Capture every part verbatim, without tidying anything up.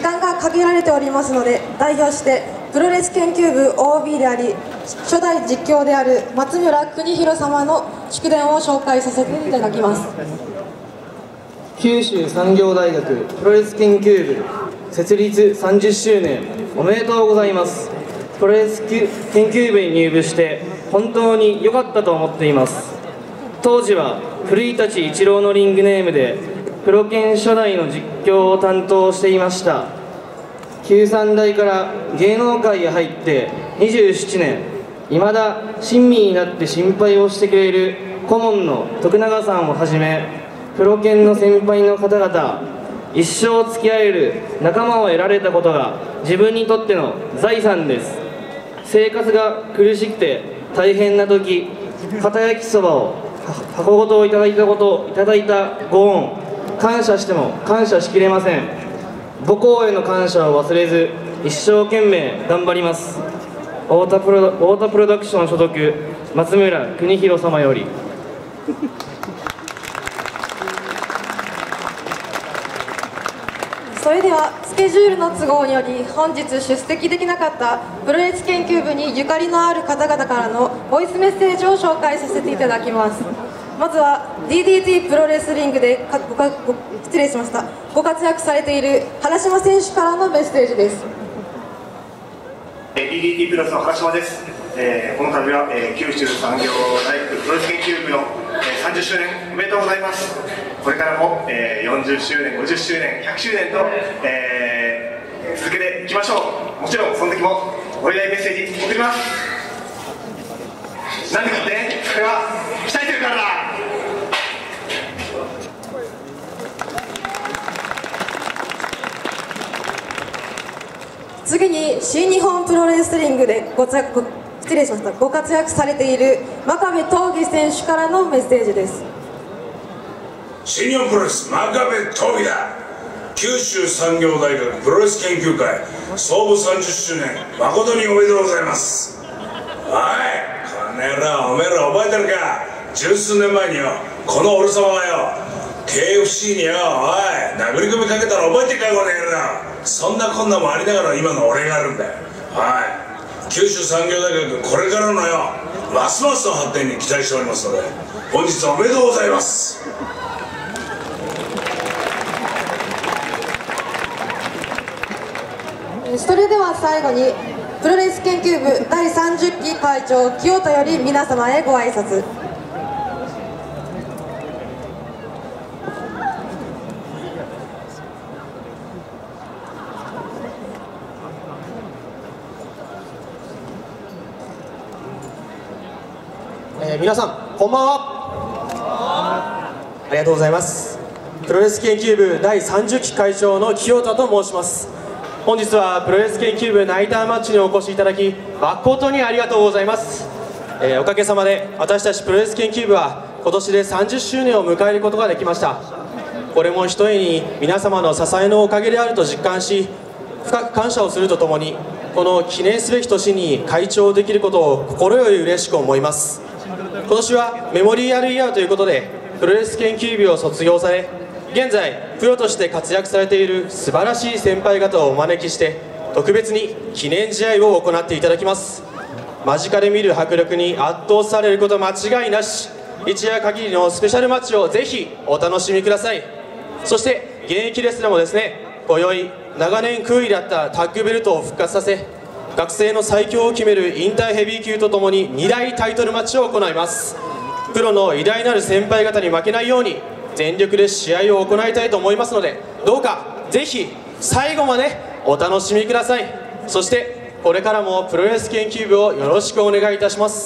間が限られておりますので、代表してプロレス研究部 オービー であり初代実況である松村邦弘様の祝電を紹介させていただきます。 九州産業大学プロレス研究部設立さんじゅっしゅうねんおめでとうございます。プロレス研究部に入部して本当に良かったと思っています。当時は古舘一郎のリングネームでプロ研初代の実況を担当していました。きゅうさん代から芸能界へ入ってにじゅうななねん、いまだ親身になって心配をしてくれる顧問の徳永さんをはじめプロ研の先輩の方々、一生付き合える仲間を得られたことが自分にとっての財産です。生活が苦しくて大変な時、片焼きそばを箱ごといただいたこといただいたご恩、感謝しても感謝しきれません。母校への感謝を忘れず一生懸命頑張ります。太田プロ、太田プロダクション所属松村邦弘様より。 それではスケジュールの都合により本日出席できなかったプロレス研究部にゆかりのある方々からのボイスメッセージを紹介させていただきます。まずは ディーディーティー プロレスリングでごごご失礼しましたご活躍されている原島選手からのメッセージです。 ディーディーティー プロレスの原島です。えー、この度は、えー、九州産業大学プロレス研究部の、えー、さんじゅっしゅうねんおめでとうございます。これからも、えー、よんじゅっしゅうねん、ごじゅっしゅうねん、ひゃくしゅうねんと、えー、続けていきましょう。もちろんその時もお祝いメッセージ送ります。なんでかってそれは鍛えてるからだ。 次に新日本プロレスリングでごつご失礼しましたご活躍されている真壁闘技選手からのメッセージです。 新日本プロレス真壁闘技だ。九州産業大学プロレス研究会創部さんじゅっしゅうねん誠におめでとうございます。おいこの野郎、おめえら覚えてるか。十数年前によこの俺様がよ ケーエフシー によおい殴り込みかけたら覚えてるかこの野郎。そんなこんなもありながら今の俺があるんだよ。はい、九州産業大学これからのよますますの発展に期待しておりますので本日はおめでとうございます。 それでは最後にプロレス研究部だいさんじゅっき会長清田より皆様へご挨拶。 えー、皆さんこんばんは。ありがとうございます。プロレス研究部だいさんじゅっき会長の清田と申します。本日はプロレス研究部ナイターマッチにお越しいただき誠にありがとうございます。えー、おかげさまで私たちプロレス研究部は今年でさんじゅっしゅうねんを迎えることができました。これもひとえに皆様の支えのおかげであると実感し深く感謝をするとともにこの記念すべき年に会長できることを心より嬉しく思います。今年はメモリアルイヤーということでプロレス研究部を卒業され現在プロとして活躍されている素晴らしい先輩方をお招きして特別に記念試合を行っていただきます。間近で見る迫力に圧倒されること間違いなし。一夜限りのスペシャルマッチをぜひお楽しみください。そして現役レスラーもですね今宵長年空位だったタッグベルトを復活させ学生の最強を決める引退ヘビー級とともにに大タイトルマッチを行います。プロの偉大なる先輩方に負けないように全力で試合を行いたいと思いますのでどうかぜひ最後までお楽しみください。そしてこれからもプロレス研究部をよろしくお願いいたします。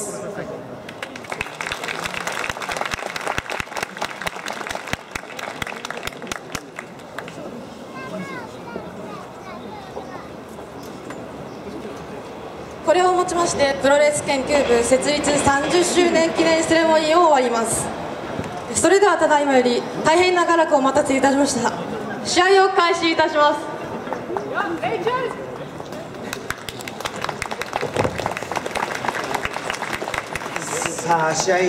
これをもちましてプロレス研究部設立さんじゅっしゅうねん記念セレモニーを終わります。それではただいまより大変長らくお待たせいたしました試合を開始いたします。 さあ試合